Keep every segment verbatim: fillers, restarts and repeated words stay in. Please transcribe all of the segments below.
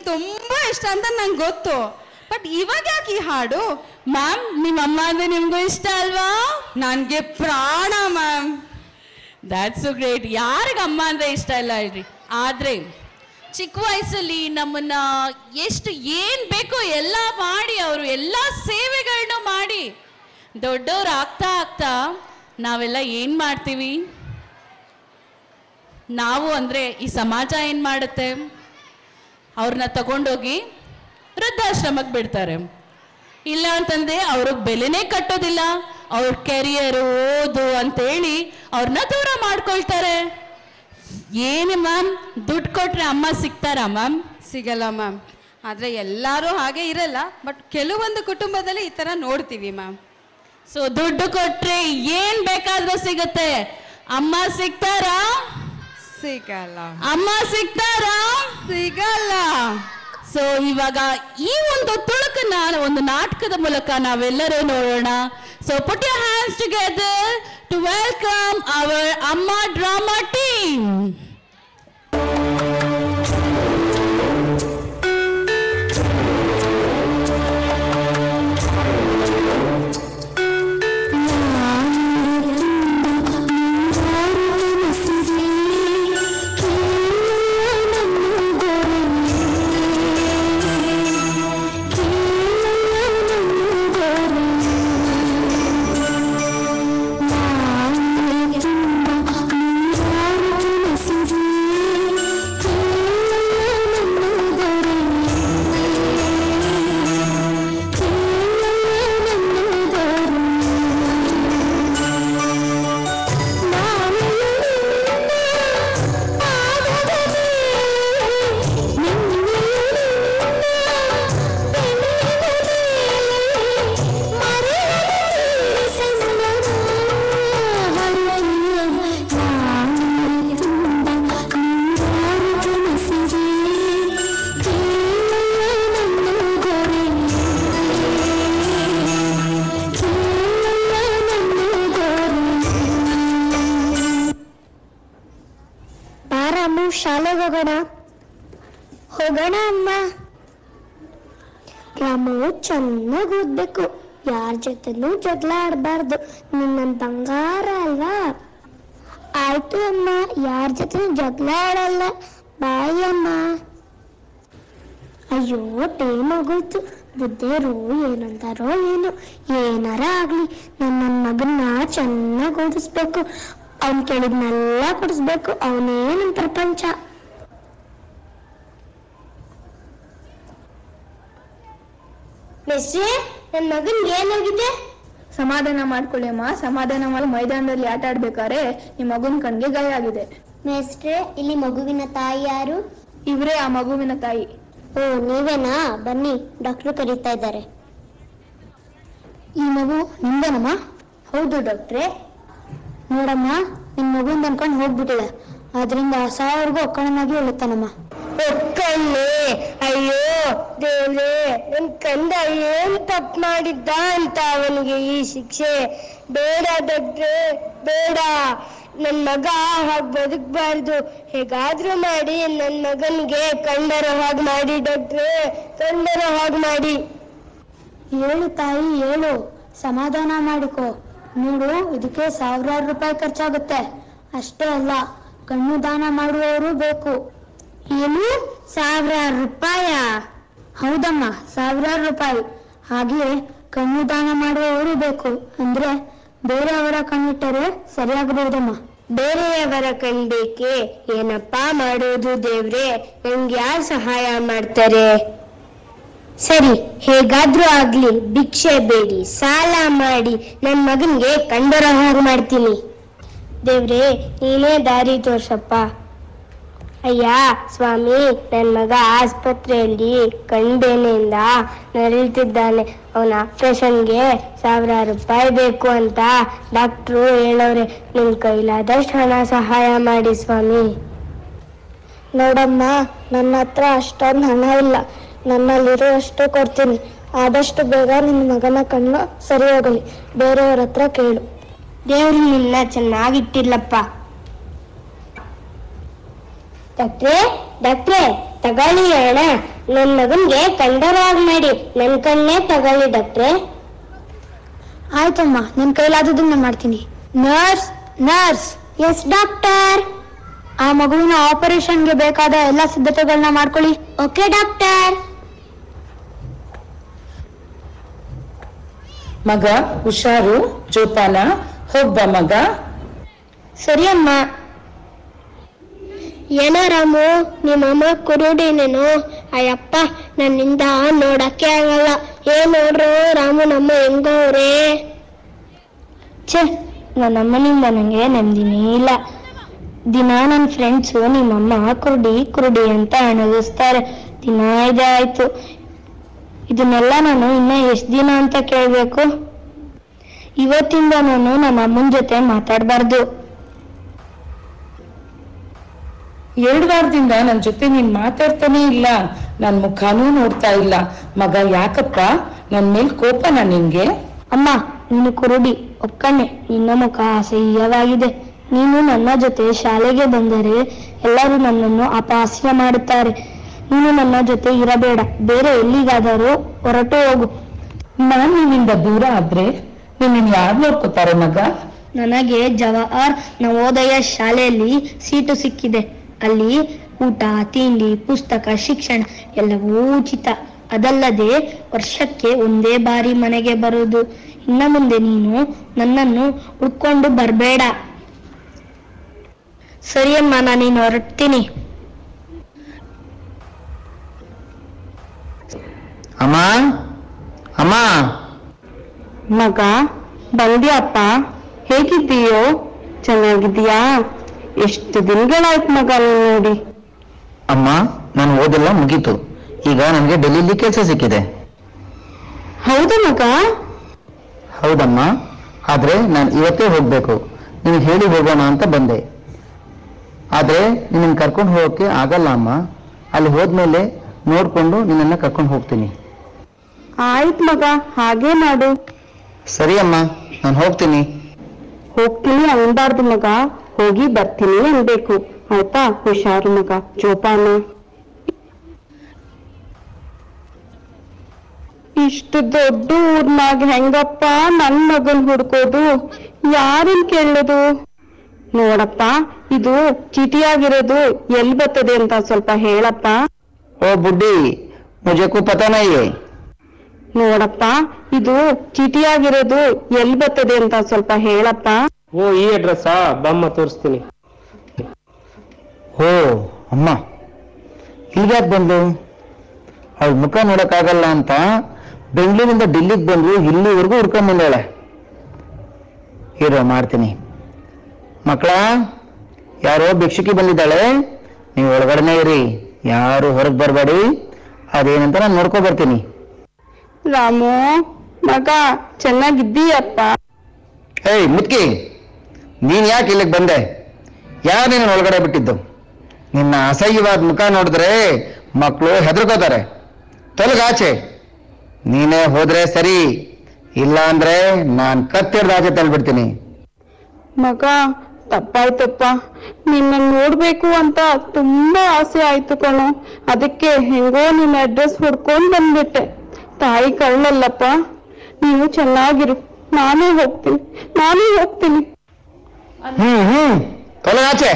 ತುಂಬಾ ಇಷ್ಟ ಅಂತ ನಂಗೆ ಗೊತ್ತು. ಬಟ್ ಇವಾಗ ಯಾಕೆ ಈ ಹಾಡು? ಮ್ಯಾಮ್, ನಿಮ್ಮ ಅಮ್ಮ ಅಂದ್ರೆ ನಿಮ್ಗೂ ಇಷ್ಟ ಅಲ್ವಾ? ನನಗೆ ಪ್ರಾಣ ಮ್ಯಾಮ್. That's so great. ಯಾರಿಗೆ ಅಮ್ಮ ಅಂದ್ರೆ ಇಷ್ಟ ಇಲ್ಲ ಹೇಳ್ರಿ? ಆದ್ರೆ ಚಿಕ್ಕ ವಯಸ್ಸಲ್ಲಿ ನಮ್ಮನ್ನ ಎಷ್ಟು ಏನ್ ಬೇಕೋ ಎಲ್ಲ ಮಾಡಿ, ಅವರು ಎಲ್ಲ ಸೇವೆಗಳನ್ನ ಮಾಡಿ ದೊಡ್ಡವ್ರು ಆಗ್ತಾ ಆಗ್ತಾ ನಾವೆಲ್ಲ ಏನ್ ಮಾಡ್ತೀವಿ? ನಾವು ಅಂದ್ರೆ ಈ ಸಮಾಜ ಏನ್ ಮಾಡುತ್ತೆ? ಅವ್ರನ್ನ ತಗೊಂಡೋಗಿ ವೃದ್ಧಾಶ್ರಮಕ್ಕೆ ಬಿಡ್ತಾರೆ. ಇಲ್ಲ ಅಂತಂದ್ರೆ ಅವ್ರಿಗೆ ಬೆಲೆನೇ ಕಟ್ಟೋದಿಲ್ಲ. ಅವ್ರ ಕೆರಿಯರು, ಓದು ಅಂತೇಳಿ ಅವ್ರನ್ನ ದೂರ ಮಾಡ್ಕೊಳ್ತಾರೆ. ಏನು ಮ್ಯಾಮ್, ದುಡ್ಡು ಕೊಟ್ರೆ ಅಮ್ಮ ಸಿಗ್ತಾರಾ ಮ್ಯಾಮ್? ಸಿಗಲ್ಲ ಮ್ಯಾಮ್. ಆದರೆ ಎಲ್ಲರೂ ಹಾಗೆ ಇರಲ್ಲ. ಬಟ್ ಕೆಲವೊಂದು ಕುಟುಂಬದಲ್ಲಿ ಈ ಥರ ನೋಡ್ತೀವಿ ಮ್ಯಾಮ್. ಸೊ ದುಡ್ಡು ಕೊಟ್ರೆ ಏನ್ ಬೇಕಾದ್ರೂ ಸಿಗುತ್ತೆ, ಅಮ್ಮ ಸಿಗ್ತಾರಾ? ಸಿಗಲ್ಲ. ಅಮ್ಮ ಸಿಗ್ತಾರಾ? ಸಿಗಲ್ಲ. ಸೊ ಇವಾಗ ಈ ಒಂದು ತುಳುಕನ್ನ ಒಂದು ನಾಟಕದ ಮೂಲಕ ನಾವೆಲ್ಲರೂ ನೋಡೋಣ. So put your hands together to welcome our ಅಮ್ಮ ಡ್ರಾಮಾ ಟೀಮ್. ಶಾಲೆಗೆ ಹೋಗೋಣ. ಹೋಗೋಣ ಅಮ್ಮ. ರಾಮು ಚೆನ್ನಾಗಿ ಓದ್ಬೇಕು, ಯಾರ ಜೊತೆನೂ ಜಗಳ ಆಡಬಾರ್ದು. ನಿನ್ನ ಬಂಗಾರ ಅಲ್ವಾ? ಆಯ್ತು ಅಮ್ಮ, ಯಾರ ಜೊತೆ ಜಗಳ ಆಡಲ್ಲ. ಬಾಯ್ ಅಮ್ಮ. ಅಯ್ಯೋ, ಟೈಮ್ ಆಗೋಯ್ತು. ಬುದ್ಧಿಯರು ಏನಂತಾರೋ ಏನು. ಏನಾರ ಆಗ್ಲಿ, ನನ್ನ ಮಗನ್ನ ಚೆನ್ನಾಗಿ ಓದಿಸ್ಬೇಕು. ಅವನ್ ಕೇಳಿದ್ನೆಲ್ಲ ಕೊಡಿಸ್ಬೇಕು. ಅವನೇ ನನ್ನ ಪ್ರಪಂಚ. ಮಿಸ್ಟ್ರೆ, ನನ್ನ ಮಗನ್ ಏನಾಗಿದೆ? ಸಮಾಧಾನ ಮಾಡ್ಕೊಳ್ಳಿ ಅಮ್ಮ, ಸಮಾಧಾನ ಮಾಡಿ. ಮೈದಾನದಲ್ಲಿ ಆಟ ಆಡ್ಬೇಕಾದ್ರೆ ನಿಮ್ಮ ಮಗುವಿನ ಕಣ್ಗೆ ಗಾಯ ಆಗಿದೆ. ಮಿಸ್ಟ್ರೆ, ಇಲ್ಲಿ ಮಗುವಿನ ತಾಯಿ ಯಾರು? ಇವರೇ ಆ ಮಗುವಿನ ತಾಯಿ. ಓ, ನೀವೇನಾ? ಬನ್ನಿ, ಡಾಕ್ಟರ್ ಕರೀತಾ ಇದ್ದಾರೆ. ಈ ಮಗು ನಿಮ್ದೇನಮ್ಮ? ಹೌದು ಡಾಕ್ಟ್ರೆ. ನೋಡಮ್ಮ, ನಿನ್ ಮಗುನ್ ಅನ್ಕೊಂಡು ಹೋಗ್ಬಿಟ್ಟಿದೆ. ಆದ್ರಿಂದ ಸಾವಿರಗೂ ಒಕ್ಕಣನಾಗಿ ಉಳಿತಾನಮ್ಮ. ಒಕ್ಕಣ್ಣೆ, ಅಯ್ಯೋ ದೇವ್ರೆ, ನನ್ ಕಂದ ಏನ್ ತಪ್ಪು ಮಾಡಿದ್ದ ಅಂತ ಅವನಿಗೆ ಈ ಶಿಕ್ಷೆ. ಬೇಡ ಡಾಕ್ಟ್ರೆ, ಬೇಡ. ನನ್ ಮಗ ಹಾಗೆ ಬದುಕಬಾರ್ದು. ಹೇಗಾದ್ರೂ ಮಾಡಿ ನನ್ ಮಗನ್ಗೆ ಕಂಡರೋ ಹಾಗೆ ಮಾಡಿ ಡಾಕ್ಟ್ರೆ, ಕಂಡರೋ ಹಾಗೆ ಮಾಡಿ. ಹೇಳು ತಾಯಿ, ಹೇಳು, ಸಮಾಧಾನ ಮಾಡಿಕೊ. ನೋಡು, ಇದಕ್ಕೆ ಸಾವಿರಾರು ರೂಪಾಯಿ ಖರ್ಚಾಗುತ್ತೆ. ಅಷ್ಟೇ ಅಲ್ಲ, ಕಣ್ಣು ದಾನ ಮಾಡುವವರು ಬೇಕು. ಏನು, ಸಾವಿರಾರು ರೂಪಾಯ? ಹೌದಮ್ಮ, ಸಾವಿರಾರು ರೂಪಾಯಿ. ಹಾಗೆಯೇ ಕಣ್ಣು ದಾನ ಮಾಡುವವರು ಬೇಕು. ಅಂದ್ರೆ ಬೇರೆಯವರ ಕಣ್ಣಿಟ್ಟರೆ ಸರಿಯಾಗಬಹುದಮ್ಮ. ಬೇರೆಯವರ ಕಣ್ಬೇಕೆ? ಏನಪ್ಪಾ ಮಾಡೋದು ದೇವ್ರೆ, ನಂಗೆ ಯಾರು ಸಹಾಯ ಮಾಡ್ತಾರೆ? ಸರಿ, ಹೇಗಾದ್ರೂ ಆಗ್ಲಿ, ಭಿಕ್ಷೆ ಬೇಡಿ, ಸಾಲ ಮಾಡಿ ನನ್ ಮಗನ್ಗೆ ಕಂಡರ ಹಾಗೆ ಮಾಡ್ತೀನಿ. ದೇವ್ರೆ, ನೀನೇ ದಾರಿ ತೋರ್ಸಪ್ಪ. ಅಯ್ಯ ಸ್ವಾಮಿ, ನನ್ ಮಗ ಆಸ್ಪತ್ರೆಯಲ್ಲಿ ಕಣ್ಬೇನೆಯಿಂದ ನರಳುತ್ತಿದ್ದಾನೆ. ಅವನ ಆಪರೇಷನ್ಗೆ ಸಾವಿರಾರು ರೂಪಾಯಿ ಬೇಕು ಅಂತ ಡಾಕ್ಟ್ರು ಹೇಳವ್ರೆ. ನಿನ್ ಕೈಲಾದಷ್ಟು ಹಣ ಸಹಾಯ ಮಾಡಿ ಸ್ವಾಮಿ. ನೋಡಮ್ಮ, ನನ್ನ ಹತ್ರ ಅಷ್ಟೊಂದು ಹಣ ಇಲ್ಲ. ನನ್ನಲ್ಲಿರೋ ಅಷ್ಟು ಕೊಡ್ತೀನಿ. ಆದಷ್ಟು ಬೇಗ ನಿನ್ನ ಮಗನ ಕಣ್ಣು ಸರಿ ಹೋಗಲಿ. ಬೇರೆಯವ್ರ ಹತ್ರ ಕೇಳು. ದೇವ್ರು ನಿನ್ನ ಚೆನ್ನಾಗಿಟ್ಟಿಲ್ಲಪ್ಪ. ಡಾಕ್ಟ್ರೇ, ಡಾಕ್ಟ್ರೇ, ತಗೊಳ್ಳಿ ಅಣ್ಣ, ನನ್ನ ಮಗನ್ಗೆ ಕಂಡರಾಗ್ ಮಾಡಿ ನನ್ ಕಣ್ಣೇ ತಗೊಳ್ಳಿ ಡಾಕ್ಟ್ರೆ. ಆಯ್ತಮ್ಮ, ನನ್ ಕೈಲಾದದನ್ನ ಮಾಡ್ತೀನಿ. Nurse nurse yes doctor. ಆ ಮಗುವಿನ ಆಪರೇಷನ್ಗೆ ಬೇಕಾದ ಎಲ್ಲಾ ಸಿದ್ಧತೆಗಳನ್ನ ಮಾಡ್ಕೊಳ್ಳಿ. Okay doctor. ಮಗ ಹುಷಾರು, ಜೋಪಾನ, ಹೋಗ್ಬಾ ಮಗ. ಸರಿ ಅಮ್ಮ. ಏನೋ ರಾಮು, ನಿಮ್ಮಮ್ಮ ಕುರುಡಿನೇನು? ಅಯ್ಯಪ್ಪ, ನನ್ನಿಂದ ನೋಡಕ್ಕೆ ಆಗಲ್ಲ. ಏನ್ ನೋಡ್ರು ರಾಮು ನಮ್ಮ ಹೆಂಗವ್ರೆ. ಛೇ, ನನ್ನಮ್ಮನಿಂದ ನಂಗೆ ನೆಮ್ಮದಿನೇ ಇಲ್ಲ. ದಿನ ನನ್ನ ಫ್ರೆಂಡ್ಸು ನಿಮ್ಮಮ್ಮ ಕುರುಡಿ ಕುರುಡಿ ಅಂತ ಅಣಗಿಸ್ತಾರೆ. ದಿನ ಇದೇ ಆಯ್ತು. ಇದನ್ನೆಲ್ಲ ನಾನು ಇನ್ನ ಎಷ್ಟ್ ದಿನ ಅಂತ ಕೇಳ್ಬೇಕು? ಇವತ್ತಿಂದ ನಾನು ನಮ್ಮ ಅಮ್ಮನ ಜೊತೆ ಮಾತಾಡ್ಬಾರ್ದು. ಎರಡು ವಾರದಿಂದ ನನ್ ಜೊತೆ ನೀನ್ ಮಾತಾಡ್ತಾನೆ ಇಲ್ಲ, ನನ್ ಮುಖನೂ ನೋಡ್ತಾ ಇಲ್ಲ. ಮಗ ಯಾಕಪ್ಪ, ನನ್ ಮೇಲ್ ಕೋಪನಾ ನಿನ್ಗೆ? ಅಮ್ಮ, ನೀನು ಕುರುಡಿ ಒಕ್ಕಣ್ಣೆ, ನಿನ್ನ ಮುಖ ಅಸಹ್ಯವಾಗಿದೆ. ನೀನು ನನ್ನ ಜೊತೆ ಶಾಲೆಗೆ ಬಂದರೆ ಎಲ್ಲರೂ ನನ್ನನ್ನು ಅಪಹಾಸ್ಯ ಮಾಡುತ್ತಾರೆ. ನೀನು ನನ್ನ ಜೊತೆ ಇರಬೇಡ, ಬೇರೆ ಎಲ್ಲಿಗಾದರೂ ಹೊರಟು ಹೋಗು. ನಾನ್ ನಿನ್ನಿಂದ ದೂರ ಆದ್ರೆ ನಿನ್ನ ಯಾರು ನೋಡ್ಕೋತಾರೆ ಮಗ? ನನಗೆ ಜವಾಹರ್ ನವೋದಯ ಶಾಲೆಯಲ್ಲಿ ಸೀಟು ಸಿಕ್ಕಿದೆ. ಅಲ್ಲಿ ಊಟ, ತಿಂಡಿ, ಪುಸ್ತಕ, ಶಿಕ್ಷಣ ಎಲ್ಲವೂ ಉಚಿತ. ಅದಲ್ಲದೆ ವರ್ಷಕ್ಕೆ ಒಂದೇ ಬಾರಿ ಮನೆಗೆ ಬರುವುದು. ಇನ್ನ ಮುಂದೆ ನೀನು ನನ್ನನ್ನು ಹುಡ್ಕೊಂಡು ಬರ್ಬೇಡ. ಸರಿಯಮ್ಮ, ನಾನಿನ್ನು ಹೊರಡ್ತೀನಿ. ಅಮ್ಮ ಅಮ್ಮ. ಮಗ ಬಂದ್ಯಾಪ್ಪ? ಹೇಗಿದ್ದೀಯೋ? ಚೆನ್ನಾಗಿದ್ದೀಯಾ? ಎಷ್ಟು ದಿನಗಳಾಯ್ತು ಮಗ ನೋಡಿ. ಅಮ್ಮ, ನಾನು ಓದೆಲ್ಲ ಮುಗೀತು. ಈಗ ನನಗೆ ಡೆಲ್ಲಿಲಿ ಕೆಲಸ ಸಿಕ್ಕಿದೆ. ಹೌದಾ ಮಗ? ಹೌದಮ್ಮ, ಆದ್ರೆ ನಾನು ಇವತ್ತೇ ಹೋಗ್ಬೇಕು. ನಿನಗೆ ಹೇಳಿ ಹೋಗೋಣ ಅಂತ ಬಂದೆ. ಆದ್ರೆ ನಿನ್ನ ಕರ್ಕೊಂಡು ಹೋಗೋಕೆ ಆಗಲ್ಲ ಅಮ್ಮ. ಅಲ್ಲಿ ಹೋದ್ಮೇಲೆ ನೋಡ್ಕೊಂಡು ನಿನ್ನನ್ನ ಕರ್ಕೊಂಡು ಹೋಗ್ತೀನಿ. ಆಯ್ತು ಮಗ, ಹಾಗೇ ಮಾಡು. ಸರಿ ಅಮ್ಮ, ನಾನು ಹೋಗ್ತೀನಿ. ಹೋಗ್ತೀನಿ ಅನ್ಬಾರ್ದು ಮಗ, ಹೋಗಿ ಬರ್ತೀನಿ ಅನ್ಬೇಕು. ಆಯ್ತಾ? ಹುಷಾರು ಮಗ, ಜೋಪಾನ. ಇಷ್ಟು ದೊಡ್ಡ ಊರ್ನಾಗ ಹೆಂಗಪ್ಪ ನನ್ ಮಗನ್ ಹುಡ್ಕೋದು? ಯಾರನ್ ಕೇಳೋದು? ನೋಡಪ್ಪ, ಇದು ಚೀಟಿಯಾಗಿರೋದು ಎಲ್ಲಿ ಬರ್ತದೆ ಅಂತ ಸ್ವಲ್ಪ ಹೇಳಪ್ಪ. ಓ ಬುಡ್ಡಿ, ಮುಜಕ್ಕೂ ಪತಾ ನೈ ಹೈ. ನೋಡಪ್ಪ, ಇದು ಚೀಟಿಯಾಗಿರೋದು ಎಲ್ಲಿ ಬರ್ತದೆ ಅಂತ ಸ್ವಲ್ಪ ಹೇಳಪ್ಪ. ಓ, ಈ ಅಡ್ರೆಸ್ಸಾ? ಬಮ್ಮ ತೋರಿಸ್ತೀನಿ. ಓ ಅಮ್ಮ, ಇಲ್ಗ್ಯಾಕ್ ಬಂದು? ಅವಳ ಮುಖ ನೋಡಕ್ಕಾಗಲ್ಲ ಅಂತ ಬೆಂಗಳೂರಿಂದ ಡಿಲ್ಲಿಗೆ ಬಂದು ಇಲ್ಲಿವರೆಗೂ ಹುಡ್ಕೊಂಡ್ ಬಂದಾಳೆ. ಇರೋ ಮಾಡ್ತೀನಿ. ಮಕ್ಕಳ, ಯಾರೋ ಭಿಕ್ಷುಕಿ ಬಂದಿದ್ದಾಳೆ, ನೀವು ಒಳಗಡೆನೆ ಇರಿ, ಯಾರು ಹೊರಗೆ ಬರಬೇಡಿ. ಅದೇನಂತ ನಾನು ನೋಡ್ಕೊ ಬರ್ತೀನಿ. ರಾಮು ಮಗ, ಚೆನ್ನಾಗಿದ್ದೀಯಪ್ಪ? ಏಯ್ ಮುತ್ಕಿ, ನೀನ್ ಯಾಕೆ ಇಲ್ಲಿಗೆ ಬಂದೆ? ಯಾರು ನಿನ್ನ ಒಳಗಡೆ ಬಿಟ್ಟಿದ್ದು? ನಿನ್ನ ಅಸಹ್ಯವಾದ ಮುಖ ನೋಡಿದ್ರೆ ಮಕ್ಕಳು ಹೆದರ್ಕೋತಾರೆ. ತೊಲಗಾಚೆ. ನೀನೇ ಹೋದ್ರೆ ಸರಿ, ಇಲ್ಲ ಅಂದ್ರೆ ನಾನ್ ಕತ್ತಿಡ್ದ ಆಚೆ ತಳ್ಬಿಡ್ತೀನಿ. ಮಗ, ತಪ್ಪಾಯ್ತಪ್ಪ. ನಿನ್ನ ನೋಡ್ಬೇಕು ಅಂತ ತುಂಬಾ ಆಸೆ ಆಯ್ತು ಕಣೋ. ಅದಕ್ಕೆ ಹೆಂಗೋ ನಿನ್ನ ಅಡ್ರೆಸ್ ಹುಡ್ಕೊಂಡ್ ಬಂದ್ಬಿಟ್ಟೆ. ತಾಯಿ ಕಳ್ಳಲ್ಲಪ್ಪ. ನೀವು ಚೆನ್ನಾಗಿರು, ನಾನೇ ಹೋಗ್ತೀನಿ, ನಾನೇ ಹೋಗ್ತೀನಿ. ಹ್ಮ್ ಹ್ಮ್ ತೊಲಗಾಚೆ.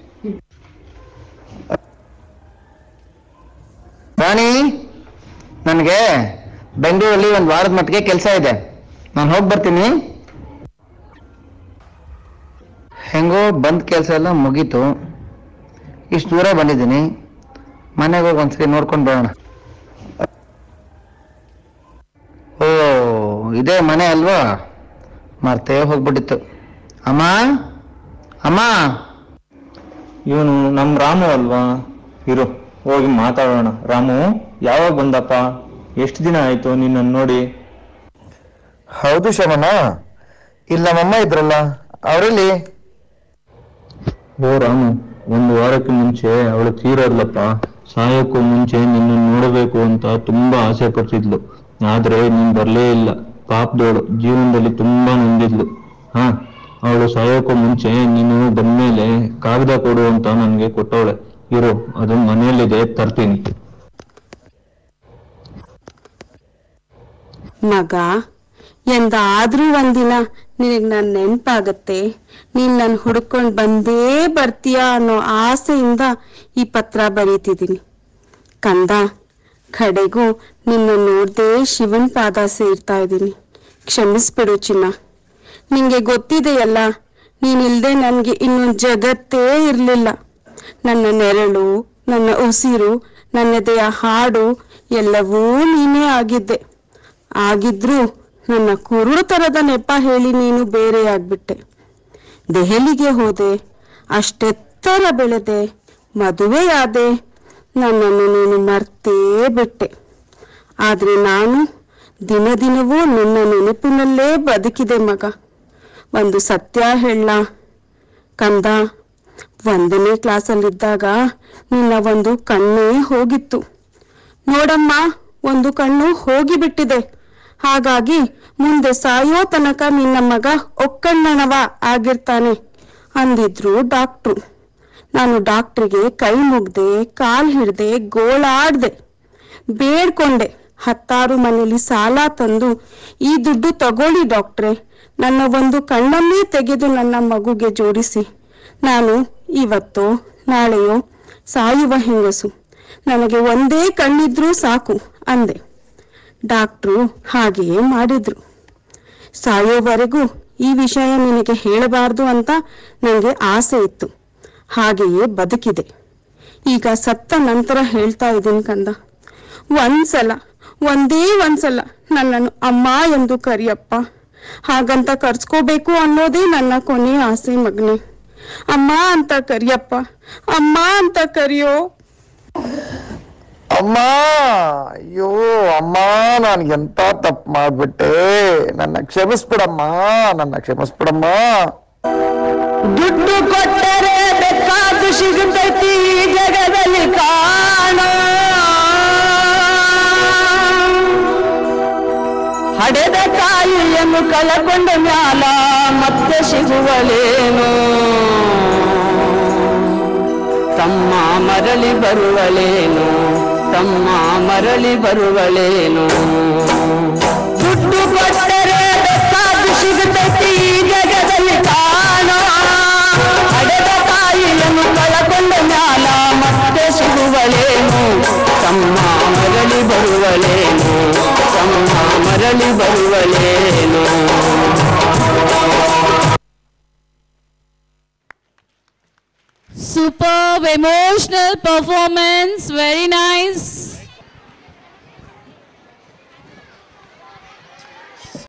ರಾಣಿ, ನನಗೆ ಬೆಂಗಳೂರಲ್ಲಿ ಒಂದು ವಾರದ ಮಟ್ಟಿಗೆ ಕೆಲಸ ಇದೆ, ನಾನು ಹೋಗಿ ಬರ್ತೀನಿ. ಹೆಂಗೋ ಬಂದ್ ಕೆಲಸ ಎಲ್ಲ ಮುಗೀತು. ಇಷ್ಟು ದೂರ ಬಂದಿದ್ದೀನಿ, ಮನೆಗೆ ಹೋಗಿ ಒಂದ್ಸರಿ ನೋಡ್ಕೊಂಡು ಬರೋಣ. ಓ, ಇದೇ ಮನೆ ಅಲ್ವಾ? ಮರ್ತೇ ಹೋಗ್ಬಿಟ್ಟಿತ್ತು. ಅಮ್ಮ ಅಮ್ಮ. ಇವನು ನಮ್ ರಾಮು ಅಲ್ವಾ? ಇರು, ಹೋಗಿ ಮಾತಾಡೋಣ. ರಾಮು, ಯಾವಾಗ ಬಂದಪ್ಪ? ಎಷ್ಟು ದಿನ ಆಯ್ತು ನಿನ್ನ ನೋಡಿ? ಹೌದು ಶಮನ, ಇಲ್ಲ ನಮ್ಮಮ್ಮ ಇದ್ರಲ್ಲ, ಅವರಲ್ಲಿ. ಓ ರಾಮು, ಒಂದು ವಾರಕ್ಕೆ ಮುಂಚೆ ಅವಳು ತೀರೋದ್ಲಪ್ಪ. ಸಾಯೋಕ್ಕೂ ಮುಂಚೆ ನಿನ್ನ ನೋಡಬೇಕು ಅಂತ ತುಂಬಾ ಆಸೆ ಪಡ್ತಿದ್ಲು. ಆದ್ರೆ ನೀನ್ ಬರ್ಲೇ ಇಲ್ಲ. ಪಾಪದೋಳು, ಜೀವನದಲ್ಲಿ ತುಂಬಾ ನೊಂದಿದ್ಲು. ಹಾ, ಅವಳು ಸಾಯೋಕ್ಕೂ ಮುಂಚೆ ನೀನು ಬಂದ್ಮೇಲೆ ಕಾಗದ ಕೊಡು ಅಂತ ನನ್ಗೆ ಕೊಟ್ಟವಳೆ. ಇರು, ಅದು ಮನೆಯಲ್ಲಿದೆ, ತರ್ತೀನಿ. ಮಗ, ಎಂದಾದ್ರೂ ಒಂದಿನ ನಿನಗ್ ನನ್ ನೆನ್ಪಾಗತ್ತೆ, ನೀನ್ ನನ್ ಹುಡ್ಕೊಂಡ್ ಬಂದೇ ಬರ್ತೀಯ ಅನ್ನೋ ಆಸೆಯಿಂದ ಈ ಪತ್ರ ಬರೀತಿದ್ದೀನಿ. ಕಂದ, ಕಡೆಗೂ ನಿನ್ನ ನೋಡ್ದೇ ಶಿವನ್ ಪಾದ ಸೇರ್ತಾ ಇದ್ದೀನಿ. ಕ್ಷಮಿಸ್ಬಿಡು ಚಿನ್ನ. ನಿಂಗೆ ಗೊತ್ತಿದೆಯಲ್ಲ, ನೀನಿಲ್ದೆ ನನ್ಗೆ ಇನ್ನೊಂದು ಜಗತ್ತೇ ಇರ್ಲಿಲ್ಲ. ನನ್ನ ನೆರಳು, ನನ್ನ ಉಸಿರು, ನನ್ನದೆಯ ಹಾಡು ಎಲ್ಲವೂ ನೀನೇ ಆಗಿದ್ದೆ. ಆಗಿದ್ರೂ ನನ್ನ ಕುರುಡು ತರದ ನೆಪ ಹೇಳಿ ನೀನು ಬೇರೆಯಾಗ್ಬಿಟ್ಟೆ. ದೆಹಲಿಗೆ ಹೋದೆ, ಅಷ್ಟೆತ್ತರ ಬೆಳೆದೆ, ಮದುವೆಯಾದೆ, ನನ್ನನ್ನು ನೀನು ಮರ್ತೇ ಬಿಟ್ಟೆ. ಆದ್ರೆ ನಾನು ದಿನ ದಿನವೂ ನಿನ್ನ ನೆನಪಿನಲ್ಲೇ ಬದುಕಿದೆ ಮಗ. ಒಂದು ಸತ್ಯ ಹೇಳ ಕಂದ, ಒಂದನೇ ಕ್ಲಾಸಲ್ಲಿದ್ದಾಗ ನಿನ್ನ ಒಂದು ಕಣ್ಣೇ ಹೋಗಿತ್ತು. ನೋಡಮ್ಮ, ಒಂದು ಕಣ್ಣು ಹೋಗಿಬಿಟ್ಟಿದೆ. ಹಾಗಾಗಿ ಮುಂದೆ ಸಾಯೋ ತನಕ ನಿನ್ನ ಮಗ ಒಕ್ಕಣ್ಣನವ ಆಗಿರ್ತಾನೆ ಅಂದಿದ್ರು ಡಾಕ್ಟ್ರು. ನಾನು ಡಾಕ್ಟ್ರಿಗೆ ಕೈ ಮುಗ್ದೆ, ಕಾಲ್ ಹಿಡ್ದೆ, ಗೋಳಾಡ್ದೆ, ಬೇಡ್ಕೊಂಡೆ. ಹತ್ತಾರು ಮನೇಲಿ ಸಾಲ ತಂದು, ಈ ದುಡ್ಡು ತಗೊಳ್ಳಿ ಡಾಕ್ಟ್ರೆ, ನನ್ನ ಒಂದು ಕಣ್ಣನ್ನೇ ತೆಗೆದು ನನ್ನ ಮಗುಗೆ ಜೋಡಿಸಿ. ನಾನು ಇವತ್ತೋ ನಾಳೆಯೋ ಸಾಯುವ ಹೆಂಗಸು, ನನಗೆ ಒಂದೇ ಕಣ್ಣಿದ್ರೂ ಸಾಕು ಅಂದೆ. ಡಾಕ್ಟ್ರು ಹಾಗೆಯೇ ಮಾಡಿದ್ರು. ಸಾಯೋವರೆಗೂ ಈ ವಿಷಯ ನಿನಗೆ ಹೇಳಬಾರ್ದು ಅಂತ ನನಗೆ ಆಸೆ ಇತ್ತು. ಹಾಗೆಯೇ ಬದುಕಿದೆ. ಈಗ ಸತ್ತ ನಂತರ ಹೇಳ್ತಾ ಇದ್ದೀನಿ ಕಂದ, ಒಂದ್ಸಲ, ಒಂದೇ ಒಂದ್ಸಲ ನನ್ನನ್ನು ಅಮ್ಮ ಎಂದು ಕರಿಯಪ್ಪ. ಹಾಗಂತ ಕರ್ಸ್ಕೋಬೇಕು ಅನ್ನೋದೇ ನನ್ನ ಕೊನೆಯ ಆಸೆ ಮಗನೇ. ಅಮ್ಮ ಅಂತ ಕರಿಯಪ್ಪ, ಅಮ್ಮ ಅಂತ ಕರಿಯೋ. ಅಮ್ಮ, ಅಯ್ಯೋ ಅಮ್ಮ, ನಾನು ಎಂತ ತಪ್ಪು ಮಾಡ್ಬಿಟ್ಟೆ. ನನ್ನ ಕ್ಷಮಿಸ್ಬಿಡಮ್ಮ, ನನ್ನ ಕ್ಷಮಿಸ್ಬಿಡಮ್ಮ. ದುಡ್ಡು ಕೊಟ್ಟರೆ ಬೇಕಾದ ಸಿಗುತ್ತೈತಿ ಈ ಜಗದಲ್ಲಿ ಕಾಣ. ಹಡೆದ ಕಾಯಿಯನ್ನು ಕಳಕೊಂಡ ಮ್ಯಾಲ ಮತ್ತೆ ಸಿಗುವಲೇನು. ತಮ್ಮ ಮರಳಿ ಬರುವಳೇನು, ತಮ್ಮ ಮರಳಿ ಬರುವಳೇನು. ದುಡ್ಡು ಕೊಟ್ಟರೆ ಬೇಕಾದ ಸಿಗುತ್ತೈತಿ ಈ ಜಗದಲ್ಲಿ ಕಾಣ. ಹಡೆದ ಕಾಯಿಯನ್ನು ಕಳಕೊಂಡ ಮ್ಯಾಲ ಮತ್ತೆ ಸಿಗುವಳೇನು. ತಮ್ಮ ಮರಳಿ ಬರುವಳೇನು, ತಮ್ಮ ಮರಳಿ ಬರುವಳೇನು. Superb emotional performance, very nice.